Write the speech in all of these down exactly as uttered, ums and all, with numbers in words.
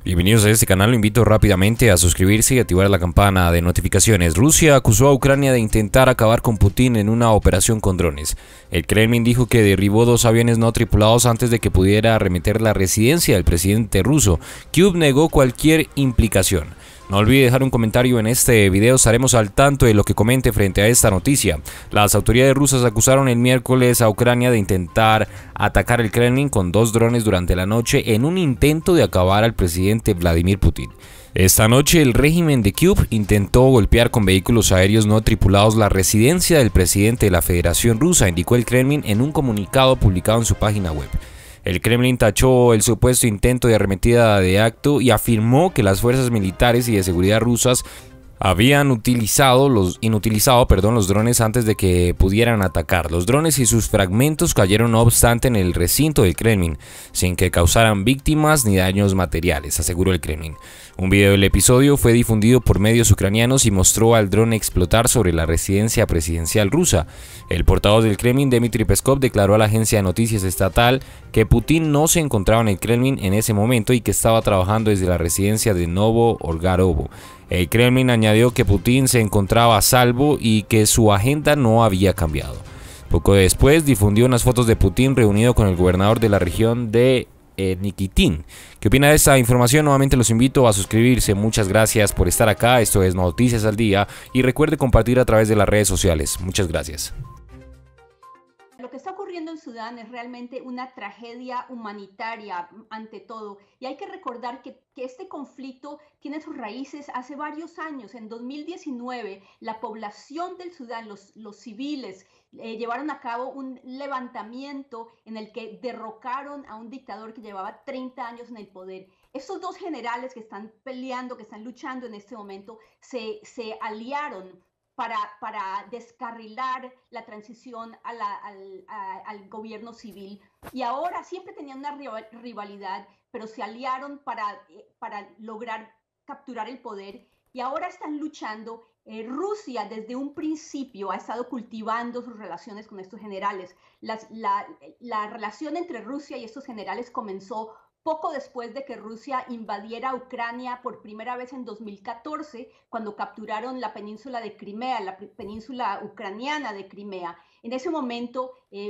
Bienvenidos a este canal, lo invito rápidamente a suscribirse y activar la campana de notificaciones. Rusia acusó a Ucrania de intentar acabar con Putin en una operación con drones. El Kremlin dijo que derribó dos aviones no tripulados antes de que pudiera arremeter la residencia del presidente ruso. Kyiv negó cualquier implicación. No olvide dejar un comentario en este video, estaremos al tanto de lo que comente frente a esta noticia. Las autoridades rusas acusaron el miércoles a Ucrania de intentar atacar el Kremlin con dos drones durante la noche en un intento de acabar al presidente Vladimir Putin. Esta noche el régimen de Kyiv intentó golpear con vehículos aéreos no tripulados la residencia del presidente de la Federación Rusa, indicó el Kremlin en un comunicado publicado en su página web. El Kremlin tachó el supuesto intento de arremetida de acto y afirmó que las fuerzas militares y de seguridad rusas habían utilizado los, inutilizado perdón, los drones antes de que pudieran atacar. Los drones y sus fragmentos cayeron no obstante en el recinto del Kremlin, sin que causaran víctimas ni daños materiales, aseguró el Kremlin. Un video del episodio fue difundido por medios ucranianos y mostró al dron explotar sobre la residencia presidencial rusa. El portavoz del Kremlin, Dmitry Peskov, declaró a la agencia de noticias estatal que Putin no se encontraba en el Kremlin en ese momento y que estaba trabajando desde la residencia de Novo-Olgarovo. El Kremlin añadió que Putin se encontraba a salvo y que su agenda no había cambiado. Poco después difundió unas fotos de Putin reunido con el gobernador de la región de eh, Nikitin. ¿Qué opina de esta información? Nuevamente los invito a suscribirse. Muchas gracias por estar acá. Esto es Noticias al Día y recuerde compartir a través de las redes sociales. Muchas gracias. Lo que está ocurriendo en Sudán es realmente una tragedia humanitaria ante todo. Y hay que recordar que, que este conflicto tiene sus raíces hace varios años. En dos mil diecinueve, la población del Sudán, los, los civiles, eh, llevaron a cabo un levantamiento en el que derrocaron a un dictador que llevaba treinta años en el poder. Estos dos generales que están peleando, que están luchando en este momento, se, se aliaron Para, para descarrilar la transición a la, al, a, al gobierno civil. Y ahora siempre tenían una rivalidad, pero se aliaron para, para lograr capturar el poder. Y ahora están luchando. Eh, Rusia desde un principio ha estado cultivando sus relaciones con estos generales. Las, la, la relación entre Rusia y estos generales comenzó poco después de que Rusia invadiera Ucrania por primera vez en dos mil catorce, cuando capturaron la península de Crimea, la península ucraniana de Crimea. En ese momento, eh,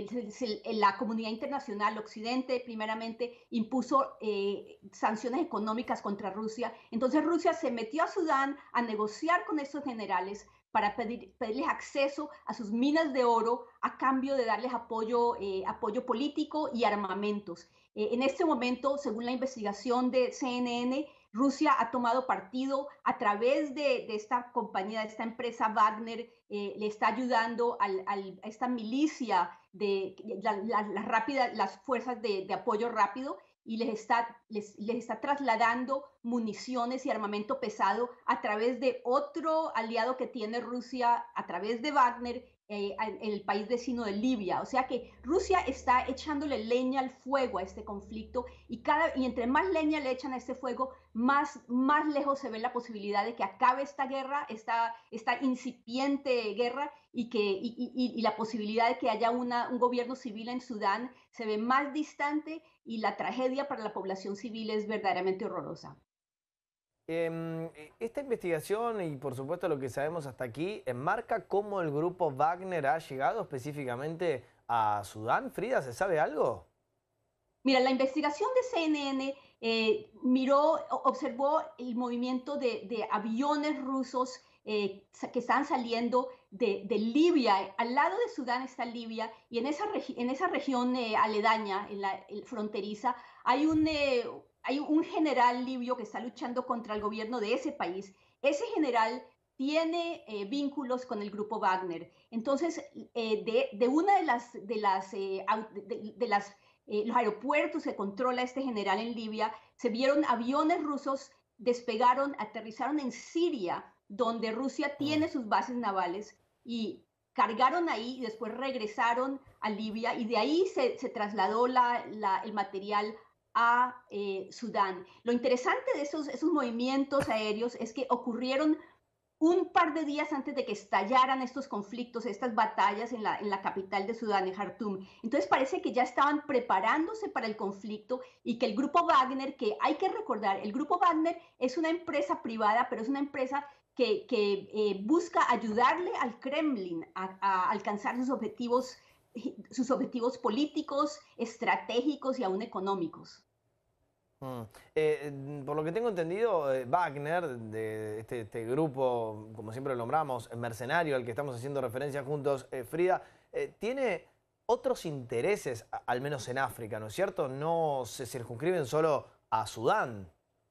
la comunidad internacional, Occidente, primeramente, impuso eh, sanciones económicas contra Rusia. Entonces Rusia se metió a Sudán a negociar con estos generales para pedir, pedirles acceso a sus minas de oro a cambio de darles apoyo, eh, apoyo político y armamentos. Eh, en este momento, según la investigación de C N N, Rusia ha tomado partido a través de, de esta compañía, de esta empresa Wagner, eh, le está ayudando al, al, a esta milicia de la, la, la rápida, las fuerzas de, de apoyo rápido, y les está, les, les está trasladando municiones y armamento pesado a través de otro aliado que tiene Rusia, a través de Wagner, eh, en el país vecino de Libia. O sea que Rusia está echándole leña al fuego a este conflicto, y, cada, y entre más leña le echan a este fuego, más, más lejos se ve la posibilidad de que acabe esta guerra, esta, esta incipiente guerra, y, que, y, y, y la posibilidad de que haya una, un gobierno civil en Sudán se ve más distante, y la tragedia para la población civil es verdaderamente horrorosa. Eh, esta investigación y por supuesto lo que sabemos hasta aquí enmarca cómo el grupo Wagner ha llegado específicamente a Sudán. Frida, ¿se sabe algo? Mira, la investigación de C N N eh, miró, observó el movimiento de, de aviones rusos eh, que están saliendo de, de Libia. Al lado de Sudán está Libia, y en esa, en esa región eh, aledaña, en la en fronteriza, hay un... Eh, Hay un general libio que está luchando contra el gobierno de ese país. Ese general tiene eh, vínculos con el grupo Wagner. Entonces, eh, de, de una de las, de las, eh, de, de las eh, los aeropuertos que controla este general en Libia, se vieron aviones rusos, despegaron, aterrizaron en Siria, donde Rusia tiene sus bases navales, y cargaron ahí y después regresaron a Libia, y de ahí se, se trasladó la, la, el material a eh, Sudán. Lo interesante de esos, esos movimientos aéreos es que ocurrieron un par de días antes de que estallaran estos conflictos, estas batallas en la, en la capital de Sudán, en Jartum. Entonces parece que ya estaban preparándose para el conflicto y que el grupo Wagner, que hay que recordar, el grupo Wagner es una empresa privada, pero es una empresa que, que eh, busca ayudarle al Kremlin a, a alcanzar sus objetivos, sus objetivos políticos, estratégicos y aún económicos. Mm. Eh, por lo que tengo entendido, eh, Wagner, de este, este grupo, como siempre lo nombramos, mercenario al que estamos haciendo referencia juntos, eh, Frida, eh, tiene otros intereses, al menos en África, ¿no es cierto? No se circunscriben solo a Sudán.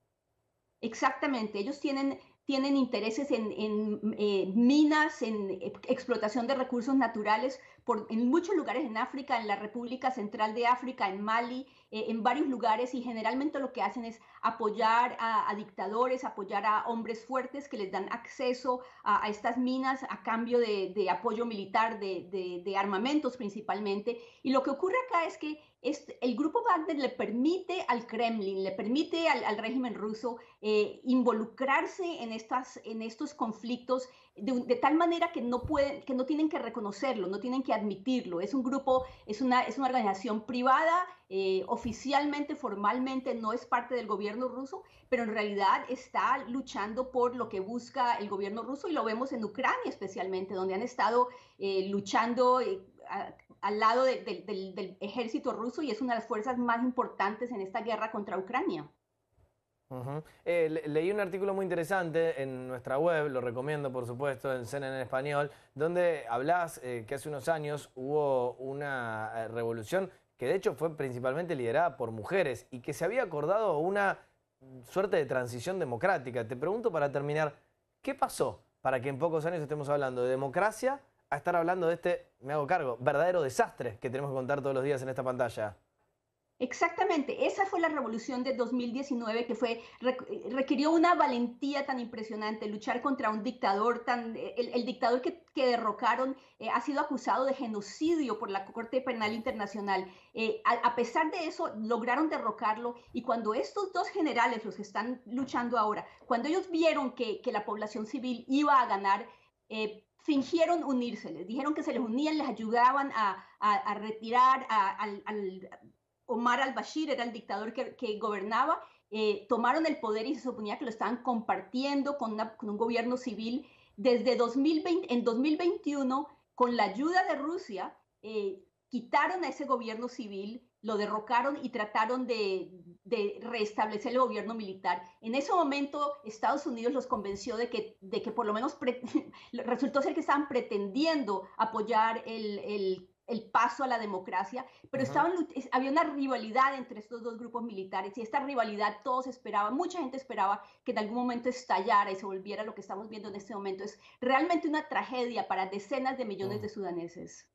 Exactamente, ellos tienen, tienen intereses en, en eh, minas, en explotación de recursos naturales por, en muchos lugares en África, en la República Central de África, en Mali, eh, en varios lugares, y generalmente lo que hacen es apoyar a, a dictadores, apoyar a hombres fuertes que les dan acceso a, a estas minas a cambio de, de apoyo militar, de, de, de armamentos principalmente. Y lo que ocurre acá es que este, el grupo Wagner le permite al Kremlin, le permite al, al régimen ruso eh, involucrarse en, estas, en estos conflictos de, de tal manera que no, pueden, que no tienen que reconocerlo, no tienen que admitirlo. Es un grupo, es una, es una organización privada, eh, oficialmente, formalmente no es parte del gobierno ruso, pero en realidad está luchando por lo que busca el gobierno ruso, y lo vemos en Ucrania especialmente, donde han estado eh, luchando eh, a, al lado de, de, del, del ejército ruso, y es una de las fuerzas más importantes en esta guerra contra Ucrania. Uh-huh. eh, le leí un artículo muy interesante en nuestra web, lo recomiendo por supuesto, en C N N en español, donde hablas eh, que hace unos años hubo una eh, revolución que de hecho fue principalmente liderada por mujeres y que se había acordado una suerte de transición democrática. Te pregunto para terminar, ¿qué pasó para que en pocos años estemos hablando de democracia a estar hablando de este, me hago cargo, verdadero desastre que tenemos que contar todos los días en esta pantalla? Exactamente, esa fue la revolución de dos mil diecinueve, que fue, requirió una valentía tan impresionante, luchar contra un dictador tan, el, el dictador que, que derrocaron eh, ha sido acusado de genocidio por la Corte Penal Internacional. Eh, a, a pesar de eso, lograron derrocarlo, y cuando estos dos generales, los que están luchando ahora, cuando ellos vieron que, que la población civil iba a ganar, eh, fingieron unirse, les dijeron que se les unían, les ayudaban a, a, a retirar a, al, al Omar al-Bashir, era el dictador que, que gobernaba, eh, tomaron el poder y se suponía que lo estaban compartiendo con, una, con un gobierno civil. Desde dos mil veinte, en dos mil veintiuno, con la ayuda de Rusia, eh, quitaron a ese gobierno civil, lo derrocaron y trataron de, de restablecer el gobierno militar. En ese momento, Estados Unidos los convenció de que, de que por lo menos pre, resultó ser que estaban pretendiendo apoyar el, el el paso a la democracia, pero uh-huh. estaban, había una rivalidad entre estos dos grupos militares, y esta rivalidad todos esperaban, mucha gente esperaba que en algún momento estallara y se volviera lo que estamos viendo en este momento. Es realmente una tragedia para decenas de millones uh-huh. de sudaneses.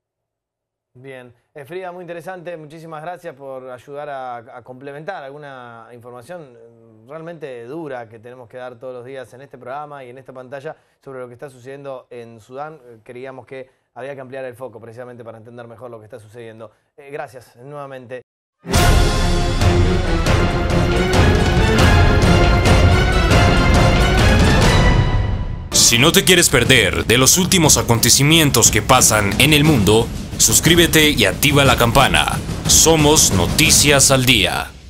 Bien, eh, Frida, muy interesante, muchísimas gracias por ayudar a, a complementar alguna información realmente dura que tenemos que dar todos los días en este programa y en esta pantalla sobre lo que está sucediendo en Sudán. Creíamos que había que ampliar el foco precisamente para entender mejor lo que está sucediendo. Eh, gracias nuevamente. Si no te quieres perder de los últimos acontecimientos que pasan en el mundo, suscríbete y activa la campana. Somos Noticias al Día.